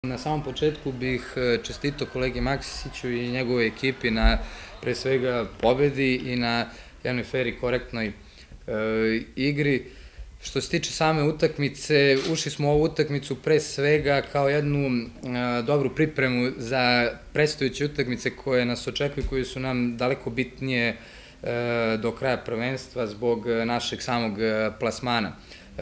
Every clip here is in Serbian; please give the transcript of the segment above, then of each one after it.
Na samom početku bih čestitao kolegi Maksiću i njegovoj ekipi na pre svega pobedi i na jednoj fer i korektnoj igri. Što se tiče same utakmice, ušli smo u ovu utakmicu pre svega kao jednu dobru pripremu za predstojeće utakmice koje nas očekuju, koje su nam daleko bitnije do kraja prvenstva zbog našeg samog plasmana.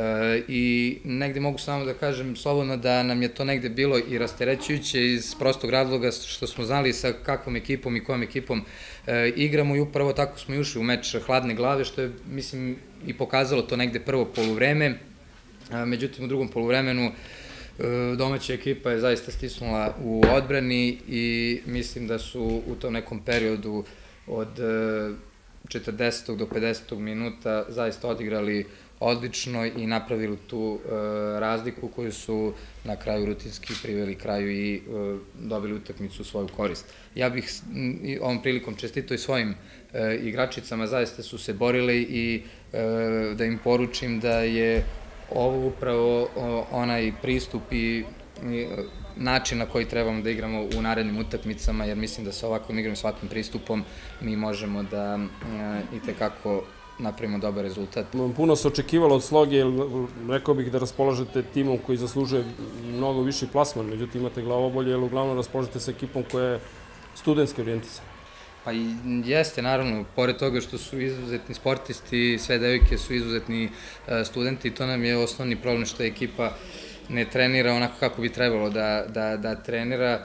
I negde mogu samo da kažem slobodno da nam je to negde bilo i rasterećujuće iz prostog razloga što smo znali sa kakvom ekipom i kojom ekipom igramo i upravo tako smo i ušli u meč hladne glave, što je, mislim, i pokazalo to negde prvo poluvreme. Međutim, u drugom poluvremenu domaća ekipa je zaista stisnula u odbrani i mislim da su u tom nekom periodu od 40. do 50. minuta zaista odigrali odlično i napravili tu razliku koju su na kraju rutinski priveli kraju i dobili utakmicu u svoju korist. Ja bih ovom prilikom čestitao i svojim igračicama, zaista su se borile i da im poručim da je ovo upravo onaj pristup i način na koji trebamo da igramo u narednim utakmicama, jer mislim da sa ovakvom igrom, s ovakvim pristupom mi možemo da itekako napravimo dobar rezultat. Puno se očekivalo od Sloge, rekao bih da raspolažete timom koji zaslužuje mnogo viši plasman, međutim imate glavobolje, jer uglavnom raspolažete sa ekipom koja je studentski orijentisana. Pa jeste, naravno, pored toga što su izuzetni sportisti, sve devojke su izuzetni studenti i to nam je osnovni problem što ekipa ne trenira onako kako bi trebalo da trenira.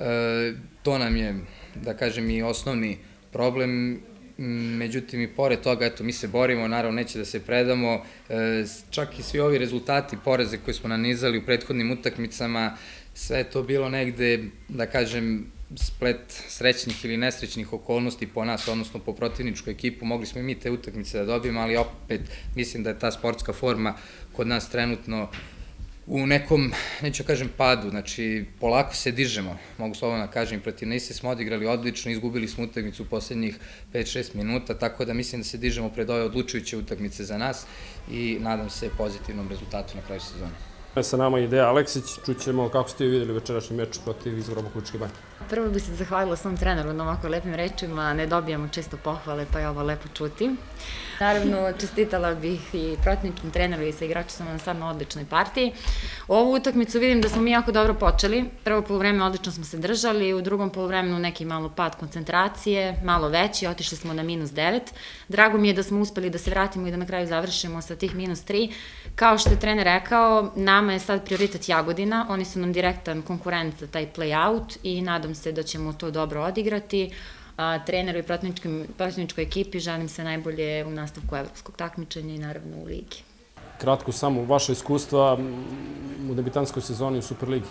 To nam je, da kažem, i osnovni problem. Međutim, i pored toga, eto, mi se borimo, naravno neće da se predamo, čak i svi ovi rezultati, poreze koje smo nanizali u prethodnim utakmicama, sve je to bilo negde, da kažem, splet srećnih ili nesrećnih okolnosti po nas, odnosno po protivničku ekipu. Mogli smo i mi te utakmice da dobijemo, ali opet mislim da je ta sportska forma kod nas trenutno u nekom, neću kažem padu, znači polako se dižemo, mogu slobodno da kažem, protiv Nise smo odigrali odlično, izgubili smo utakmicu u poslednjih 5-6 minuta, tako da mislim da se dižemo pred ove odlučujuće utakmice za nas i nadam se pozitivnom rezultatu na kraju sezone. Sa nama je Ideja Aleksić, čućemo kako ste videli večerašnji meč protiv Izvora Bukovičke banje. Prvo bih se zahvalila svom treneru na ovako lepim rečima, ne dobijamo često pohvale pa je ovo lepo čuti. Naravno, čestitala bih i protivničkom treneru i sa igračicama na stvarno odličnoj partiji. Ovu utakmicu vidim da smo mi jako dobro počeli. Prvo poluvreme odlično smo se držali, u drugom poluvremenu neki malo pad koncentracije, malo veći, otišli smo na -9. Drago mi je da smo uspeli da se vratimo i da na kraju završimo sa tih -3. Kao što je trener rekao, nama je sad prioritet Jagodina, oni su nam direktan konkurent za taj play-out i nadam se da ćemo to dobro odigrati. Treneru i protivničkoj ekipi želim se najbolje u nastavku evropskog takmičenja i naravno u ligi. Kratko samo, vaše iskustva u debitanskoj sezoni u Superligi?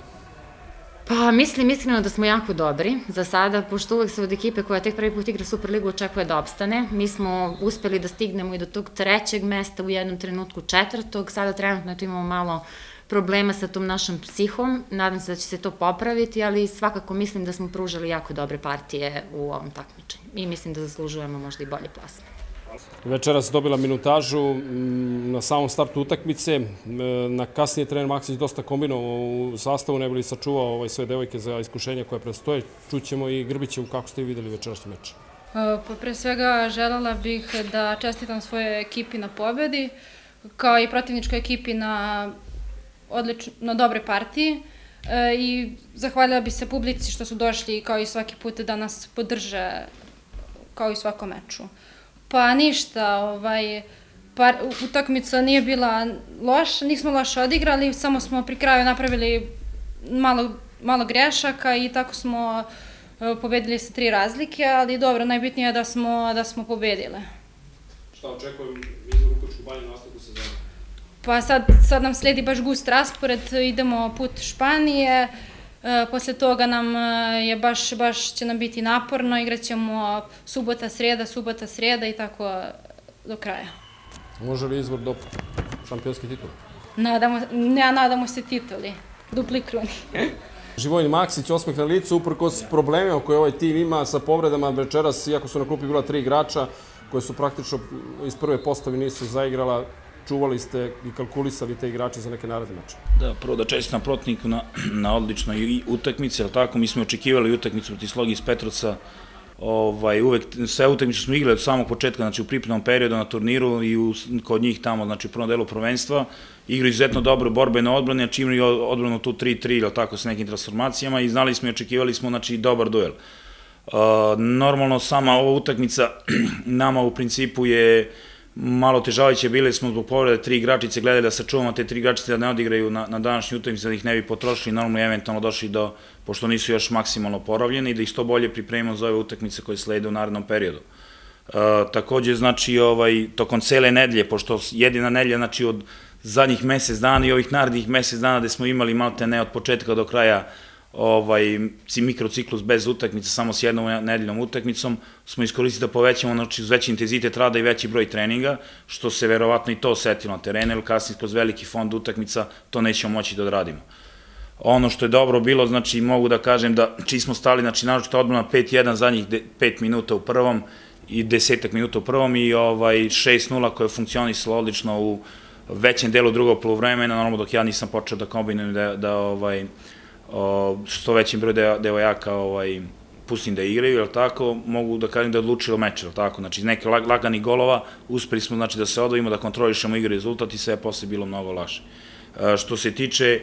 Pa mislim iskreno da smo jako dobri za sada, pošto uvek se od ekipe koja tek prvi put igra Superligu očekuje da opstane. Mi smo uspeli da stignemo i do tog 3. mesta, u jednom trenutku 4. Sada trenutno imamo malo problema sa tom našom psihom. Nadam se da će se to popraviti, ali svakako mislim da smo pružali jako dobre partije u ovom takmičenju i mislim da zaslužujemo možda i bolje plasme. Večeras dobila minutažu na samom startu utakmice. Na kasnije trener Maksić dosta kombinovao u sastavu, ne bi li sačuvao sve devojke za iskušenja koje predstoje. Čućemo i Grbićevu kako ste videli večerašnji meč. Pa pre svega želela bih da čestitam svojoj ekipi na pobedi, kao i protivničkoj ekipi na dobre partiji i zahvaljala bi se publici što su došli kao i svaki put da nas podrže kao i svakom meču. Pa ništa, utakmica nije bila loša, nismo loše odigrali, samo smo pri kraju napravili malo grešaka i tako smo pobedili sa 3 razlike, ali dobro, najbitnije je da smo pobedile. Šta očekujem Izvor Bukovičku banju na nastavku sezone? Pa sad nam sledi baš gust raspored, idemo put Španije, posle toga nam je baš će nam biti naporno, igraćemo subota, sreda i tako do kraja. Može li Izvor do šampionske titule? Nadamo se tituli, dupli kruni. Živojin Maksić, osmeh na licu, uprkos problemima koje ovaj tim ima sa povredama večeras, iako su na klupi bila 3 igrača koje su praktično iz prve postave nisu zaigrala, čuvali ste i kalkulisali te igrače za neke naredne meče? Da, prvo da čestitam protivniku na odličnoj utakmici, ali tako, mi smo očekivali utakmicu protiv Slogi iz Petrovca, uvek sve utakmice smo igrali od samog početka, znači u pripremnom periodu na turniru i kod njih tamo, znači u prvom delu prvenstva, igraju izuzetno dobro borbene odbrane, znači imaju odbranu tu 3-3 ili tako sa nekim transformacijama i znali smo i očekivali smo, znači, dobar duel. Normalno, sama ova utakmica nama u principu je malo težavajuće, bili smo zbog povrede 3 igračice, gledali da sačuvamo te 3 igračice da ne odigraju na današnju utakmicu, da ih ne bi potrošili, normalno i eventualno došli do, pošto nisu još maksimalno poravljeni, i da ih što bolje pripremimo za ove utakmice koje slede u narednom periodu. Takođe, znači, tokom cele nedelje, pošto jedina nedelja, znači, od zadnjih mesec dana i ovih narednih mesec dana gde smo imali malte ne od početka do kraja mikrociklus bez utakmice, samo s jednom nedeljnom utakmicom, smo iskoristili da povećamo, znači, uz veći intenzitet rada i veći broj treninga, što se verovatno i to osetilo na terenu, jer kasnije kroz veliki fond utakmica to nećemo moći da odradimo. Ono što je dobro bilo, znači, mogu da kažem da čiji smo stali, znači, naročito odbrana 5-1 zadnjih 5 minuta u prvom i 10 minuta u prvom i 6-0 koja je funkcionisala odlično u većem delu drugog poluvremena, normalno dok ja nisam počeo da kombinujem da što većim broj devojaka pustim da igraju, jel tako, mogu da kažem da je odlučilo meč, jel tako, znači iz neke laganih golova uspeli smo, znači, da se odvojimo, da kontrolišemo igru i rezultat i sve je posle bilo mnogo lakše. Što se tiče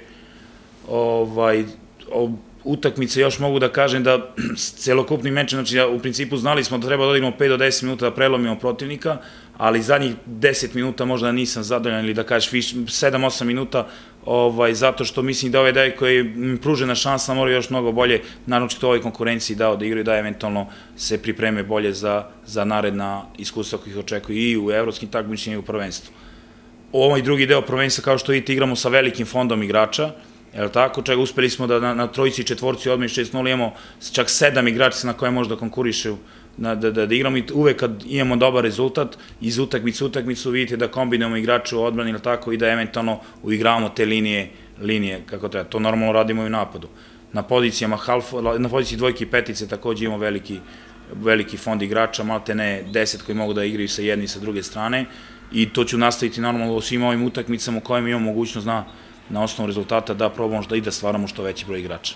utakmice, još mogu da kažem da celokupni meč, znači u principu znali smo da treba da odigramo 5 do 10 minuta da prelomimo protivnika, ali zadnjih 10 minuta možda nisam zadovoljan ili da kažeš 7-8 minuta, zato što mislim da ove daje koje im pružena šansa moraju još mnogo bolje, naročito u ovoj konkurenciji da igraju, da eventualno se pripreme bolje za naredna iskustva koji ih očekuju i u evropskim takmičenjima i u prvenstvu. Ovaj drugi deo prvenstva, kao što vidite, igramo sa velikim fondom igrača, jel tako, čega uspeli smo da na trojici i četvorci odmah 6-0 imamo čak 7 igračica na koje možda konkuriše da igramo i uvek kad imamo dobar rezultat iz utakmice u utakmicu vidite da kombinujemo igrače u odbrani, jel tako, i da eventualno uigravamo te linije kako treba. To normalno radimo i u napadu. Na poziciji dvojke i petice takođe imamo veliki fond igrača, malte ne 10 koji mogu da igraju sa jedne i sa druge strane i to ću nastaviti normalno u svim ovim utakmicama u kojima imamo mogućnost na osnovu rezultata da probamo da i da stvaramo što veći broj igrača.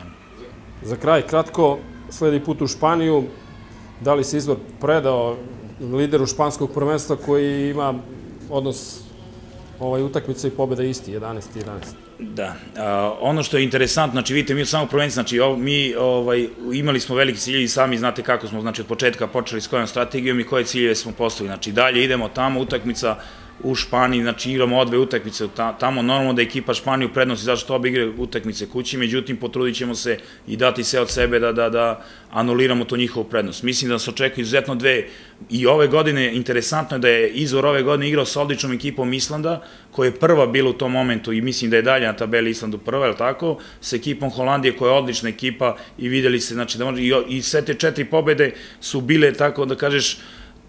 Za kraj, kratko, sledi put u Španiju. Da li se Izvor predao lideru španskog prvenstva koji ima odnos utakmica i pobjeda isti, 11-11? Da. Ono što je interesantno, znači vidite, mi od samog prvenstva, znači mi imali smo veliki ciljevi i sami znate kako smo, znači od početka počeli s kojom strategijom i koje ciljeve smo postavili. Znači dalje idemo tamo, utakmica u Španiji, znači igramo odve utakmice tamo, normalno da ekipa Španiju prednosi zato što obe igre utakmice kući, međutim potrudit ćemo se i dati sve od sebe da anuliramo to njihovu prednost. Mislim da nas očekuje izuzetno dve i ove godine, interesantno je da je Izvor ove godine igrao sa odličnom ekipom Islanda, koja je prva bila u tom momentu i mislim da je dalje na tabeli Islandu prva, je li tako, sa ekipom Holandije koja je odlična ekipa i videli se, znači da može, i sve te 4 pobede su bile, tako da kažeš,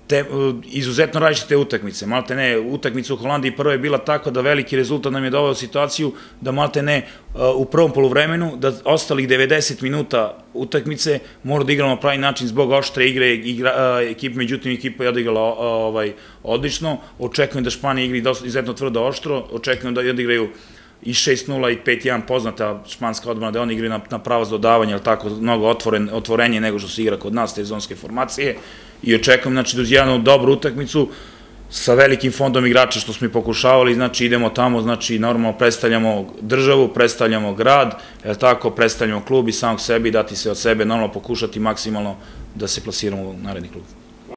izuzetno različite utakmice. Malte ne, utakmica u Holandiji prva je bila tako da veliki rezultat nam je doveo situaciju da malte ne u prvom poluvremenu, da ostalih 90 minuta utakmice mora da igramo na pravi način zbog oštre igre ekipe, međutim ekipa je odigrala odlično. Očekujem da Španija igri izuzetno tvrdo oštro, očekujem da odigraju i 6-0 i 5-1 poznata španska odbrana, da oni igraju na pravac dodavanja, ali tako mnogo otvorenije nego što se igra kod nas te zonske formacije i očekujem, znači, da uz jednu dobru utakmicu sa velikim fondom igrača što smo i pokušavali, znači idemo tamo, znači normalno predstavljamo državu, predstavljamo grad, tako, predstavljamo klub i samog sebe i dati se od sebe, normalno pokušati maksimalno da se plasiramo u naredni klub.